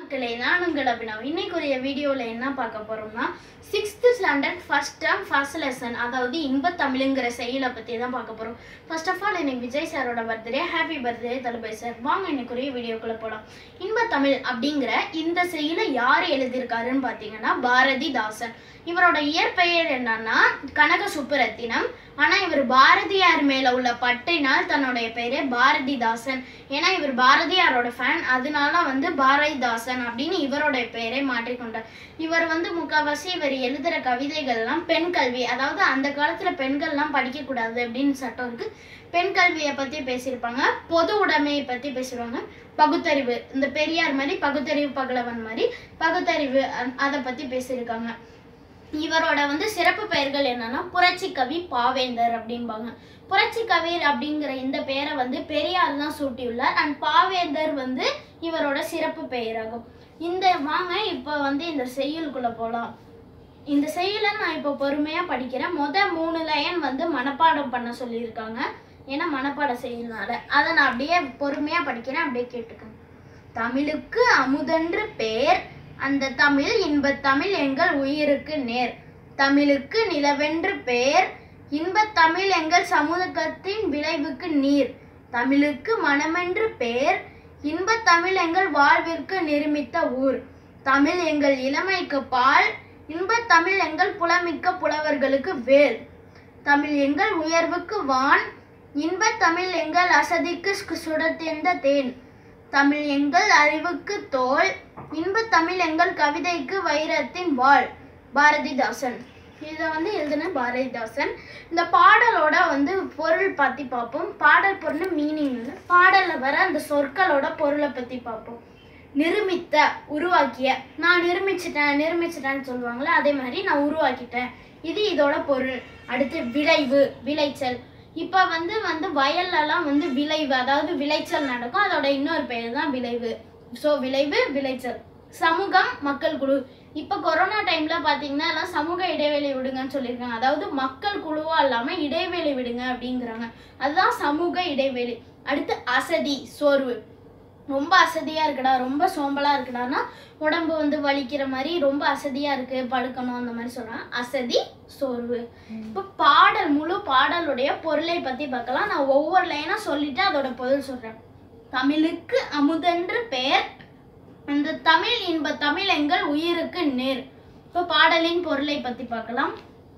மக்களே, நான் உங்கள் அபினவ். இன்னைக்குரிய வீடியோவில் என்ன பார்க்க போகிறோம்னா 6th standard first term first lesson, அதாவது இன்பத்தமிழுங்கிற செயலை பற்றி தான் பார்க்க போகிறோம். ஃபர்ஸ்ட் ஆஃப் ஆல் இன்னைக்கு விஜய் சாரோட birthday. Happy birthday Thalapathy sir. வாங்க இன்னைக்குரிய வீடியோக்குள்ளே போகலாம். இன்பத்தமிழ் அப்படிங்கிற இந்த செயலை யார் எழுதியிருக்காருன்னு பார்த்தீங்கன்னா பாரதிதாசன். இவரோட இயற்பெயர் என்னன்னா கனக சுப்புரத்தினம். ஆனால் இவர் பாரதியார் மேலே உள்ள பற்றினால் தன்னுடைய பெயரே பாரதிதாசன். ஏன்னா இவர் பாரதியாரோட ஃபேன், அதனால பாரதிதாசன் அப்படின்னு இவரோட பெயரை மாற்றிக்கொண்டார். இவர் முக்கால்வாசி இவர் எழுதுகிற கவிதைகள்லாம் பெண் கல்வி, அதாவது அந்த காலத்தில் பெண்கள்லாம் படிக்கக்கூடாது அப்படின்னு சட்டம் இருக்கு. பெண் கல்வியை பற்றி பேசியிருப்பாங்க, பொது உடைமையை பற்றி பேசிடுவாங்க, பகுத்தறிவு, இந்த பெரியார் மாதிரி பகுத்தறிவு பகலவன் மாதிரி பகுத்தறிவு அதை பற்றி பேசியிருக்காங்க. இவரோட சிறப்பு பெயர்கள் என்னன்னா புரட்சி கவி பாவேந்தர் அப்படிம்பாங்க. புரட்சி கவிர் அப்படிங்கிற இந்த பெயரை பெரியார் தான் சூட்டியுள்ளார். அண்ட் பாவேந்தர் இவரோட சிறப்பு பெயராகும். இந்த வாங்க இப்போ இந்த செய்யுளுக்குள்ள போகலாம். இந்த செய்யுளை நான் இப்போ பொறுமையா படிக்கிறேன். 3 லைன் மனப்பாடம் பண்ண சொல்லியிருக்காங்க. ஏன்னா மனப்பாட செய்யுள்னால அதை நான் அப்படியே பொறுமையா படிக்கிறேன், அப்படியே கேட்டுக்கேன். தமிழுக்கு அமுதென்று பேர், அந்த தமிழ் இன்பத் தமிழ் எங்கள் உயிருக்கு நேர். தமிழுக்கு நிலவென்று பேர், இன்பத் தமிழ் எங்கள் சமூகத்தின் விளைவுக்கு நீர். தமிழுக்கு மனமென்று பேர், இன்பத் தமிழ் எங்கள் வாழ்விற்கு நிருமித்த ஊர். தமிழ் எங்கள் இளமைக்கு பால், இன்பத் தமிழ் எங்கள் புலமிக்க புலவர்களுக்கு வேல். தமிழ் எங்கள் உயர்வுக்கு வான், இன்பத் தமிழ் எங்கள் அசதிக்கு சுடத்தெந்த தேன். தமிழ் எங்கள் அறிவுக்கு தோல், இன்பத் தமிழ் எங்கள் கவிதைக்கு வைரத்தின் வாள். பாரதிதாசன். இதை எழுதின பாரதிதாசன். இந்த பாடலோட பொருள் பற்றி பார்ப்போம். பாடல் பொருள் மீனிங் இல்லை, பாடலில் வர அந்த சொற்களோட பொருளை பற்றி பார்ப்போம். நிருமித்த, உருவாக்கிய. நான் நிருமிச்சிட்டேன்னு சொல்லுவாங்களே, அதே மாதிரி நான் உருவாக்கிட்டேன், இது இதோட பொருள். அடுத்து விளைவு, விளைச்சல். இப்போ வயல்லலாம் விளைவு, அதாவது விளைச்சல் நடக்கும், அதோட இன்னொரு பெயர் தான் விளைவு. ஸோ விளைவு, விளைச்சல். சமூகம், மக்கள் குழு. இப்போ கொரோனா டைம்ல பார்த்தீங்கன்னா எல்லாம் சமூக இடைவெளி விடுங்கன்னு சொல்லியிருக்காங்க. அதாவது மக்கள் குழுவா இல்லாமல் இடைவெளி விடுங்க அப்படிங்கிறாங்க. அதுதான் சமூக இடைவெளி. அடுத்து அசதி, சோர்வு. ரொம்ப அசதியா இருக்குடா, ரொம்ப சோம்பலா இருக்குடான்னா உடம்பு வலிக்கிற மாதிரி ரொம்ப அசதியா இருக்கு, படுக்கணும், அந்த மாதிரி சொல்றாங்க. அசதி, சோர்வு. இப்போ பாடல், முழு பாடலுடைய பொருளை பத்தி பார்க்கலாம். நான் ஒவ்வொரு லைனா சொல்லிட்டு அதோட பொருள் சொல்றேன். தமிழுக்கு அமுதென்று பெயர், அந்த தமிழ் இன்பத் தமிழ் எங்கள் உயிருக்கு நேர். இப்போ பாடலின் பொருளை பத்தி பார்க்கலாம்.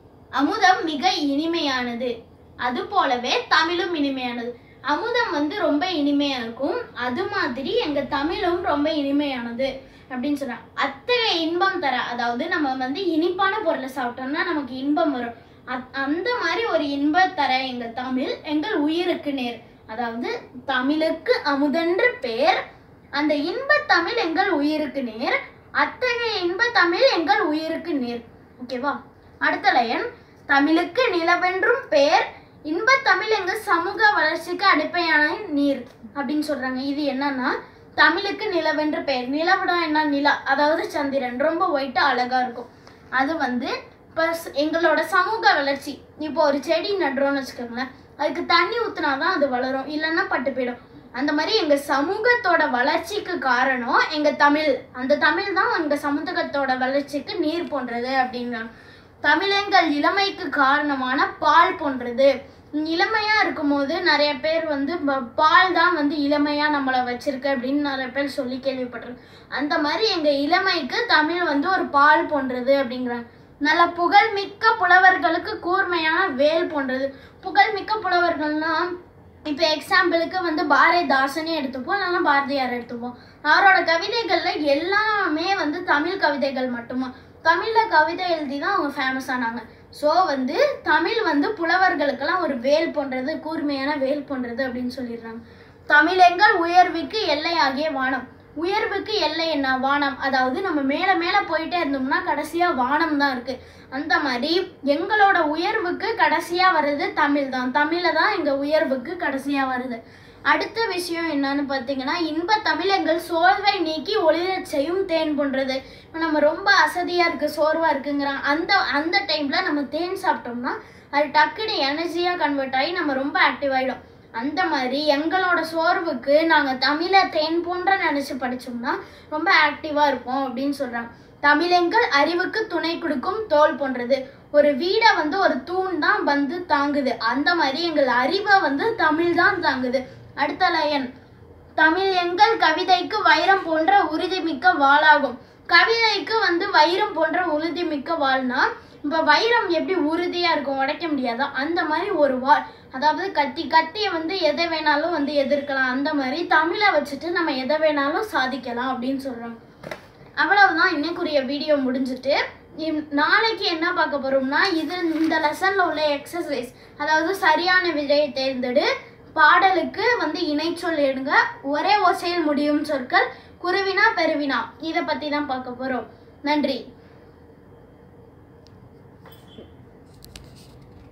அமுதம் மிக இனிமையானது, அது போலவே தமிழும் இனிமையானது. அமுதம் ரொம்ப இனிமையா இருக்கும், அது மாதிரி எங்க தமிழும் ரொம்ப இனிமையானது அப்படின்னு சொல்றாங்க. அத்தகைய இன்பம் தர, அதாவது நம்ம இனிப்பான பொருளை சாப்பிட்டோம்னா நமக்கு இன்பம் வரும். அந்த மாதிரி ஒரு இன்பம் தர எங்க தமிழ் எங்கள் உயிருக்கு நேர். அதாவது தமிழுக்கு அமுதென்று பேர், அந்த இன்பத் தமிழ் எங்கள் உயிருக்கு நேர், அத்தகைய இன்பத் தமிழ் எங்கள் உயிருக்கு நேர். ஓகேவா? அடுத்த லைன். தமிழுக்கு நிலவென்றும் பேர், இன்பத் தமிழ் எங்கள் சமூக வளர்ச்சிக்கு அடிப்படையான நீர் அப்படின்னு சொல்றாங்க. இது என்னன்னா தமிழுக்கு நிலவென்று பெயர். நிலவுடன் என்ன? நிலா, அதாவது சந்திரன், ரொம்ப ஒயிட்டா அழகா இருக்கும். அது இப்போ எங்களோட சமூக வளர்ச்சி. இப்போ ஒரு செடி நடுறோம்னு வச்சுக்கோங்களேன், அதுக்கு தண்ணி ஊத்துனாதான் அது வளரும், இல்லைன்னா பட்டு போயிடும். அந்த மாதிரி எங்க சமூகத்தோட வளர்ச்சிக்கு காரணம் எங்க தமிழ். அந்த தமிழ் தான் எங்க சமூகத்தோட வளர்ச்சிக்கு நீர் போன்றது அப்படின்னா. தமிழ் எங்கள் இளமைக்கு காரணமான பால் போன்றது. இளமையா இருக்கும்போது நிறைய பேர் பால் தான் இளமையா நம்மளை வச்சிருக்கு அப்படின்னு நிறைய பேர் சொல்லி கேள்விப்பட்டிருக்கு. அந்த மாதிரி எங்க இளமைக்கு தமிழ் ஒரு பால் போன்றது அப்படிங்கிறாங்க. நல்ல புகழ்மிக்க புலவர்களுக்கு கூர்மையான வேல் போன்றது. புகழ்மிக்க புலவர்கள்னா இப்போ எக்ஸாம்பிளுக்கு பாரதிதாசனே எடுத்துப்போம், இல்லைன்னா பாரதியார் எடுத்துப்போம். அவரோட கவிதைகள்ல எல்லாமே தமிழ் கவிதைகள் மட்டுமா. தமிழ்ல கவிதை எழுதி தான் அவங்க ஃபேமஸ் ஆனாங்க. ஸோ தமிழ் புலவர்களுக்கெல்லாம் ஒரு வேல் போன்றது, கூர்மையான வேல் போன்றது அப்படின்னு சொல்லிடுறாங்க. தமிழ் எங்கள் உயர்வுக்கு எல்லை ஆகிய வானம். உயர்வுக்கு எல்லை என்ன? வானம். அதாவது நம்ம மேலே மேலே போயிட்டே இருந்தோம்னா கடைசியாக வானம் தான் இருக்கு. அந்த மாதிரி எங்களோட உயர்வுக்கு கடைசியாக வருது தமிழ் தான். தமிழை தான் எங்கள் உயர்வுக்கு கடைசியாக வருது. அடுத்த விஷயம் என்னன்னு பார்த்தீங்கன்னா, இன்பத் தமிழ் எங்கள் சோர்வை நீக்கி ஒளிரச் செய்யும் தேன் போன்றது. இப்போ நம்ம ரொம்ப அசதியாக இருக்குது, சோர்வாக இருக்குங்கிறாங்க. அந்த டைமில் நம்ம தேன் சாப்பிட்டோம்னா அது டக்குனு எனர்ஜியாக கன்வெர்ட் ஆகி நம்ம ரொம்ப ஆக்டிவ் ஆகிடும். அந்த மாதிரி எங்களோட சோர்வுக்கு நாங்கள் தமிழை தேன் போன்ற நினச்சி படித்தோம்னா ரொம்ப ஆக்டிவாக இருப்போம் அப்படின்னு சொல்கிறாங்க. தமிழெங்கள் அறிவுக்கு துணை கொடுக்கும் தோல் போன்றது. ஒரு வீடை வந்து ஒரு தூண் தான் வந்து தாங்குது, அந்த மாதிரி எங்கள் அறிவை வந்து தமிழ் தான் தாங்குது. அடுத்த லைன், தமிழ் எங்கள் கவிதைக்கு வைரம் போன்ற உறுதிமிக்க வாளாகும். கவிதைக்கு வந்து வைரம் போன்ற உறுதிமிக்க வாள்னா, இப்போ வைரம் எப்படி உறுதியாக இருக்கும், உடைக்க முடியாதா, அந்த மாதிரி ஒரு வாள். அதாவது கத்தியை வந்து எதை வேணாலும் வந்து எதிர்க்கலாம். அந்த மாதிரி தமிழை வச்சுட்டு நம்ம எதை வேணாலும் சாதிக்கலாம் அப்படின்னு சொல்கிறாங்க. அவ்வளவுதான், இன்னைக்குரிய வீடியோ முடிஞ்சுட்டு. நாளைக்கு என்ன பார்க்க போகிறோம்னா, இந்த லெசனில் உள்ள எக்ஸசைஸ், அதாவது சரியான விடையை தேர்ந்தெடு, பாடலுக்கு வந்து இணைச்சொல் எடுங்க, ஒரே ஓசையில் முடியும் சொற்கள், குருவினா பெருவினா, இதை பற்றி தான் பார்க்க போகிறோம். நன்றி.